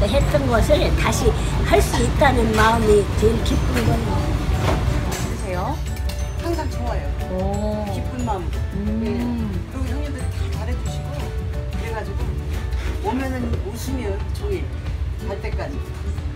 그 했던 것을 다시 할 수 있다는 마음이 제일 기쁜 거예요. 어떠세요? 항상 좋아요. 오. 기쁜 마음. 네. 그리고 형님들이 다 잘해주시고 그래가지고 오면은 웃으며 종일 갈 때까지.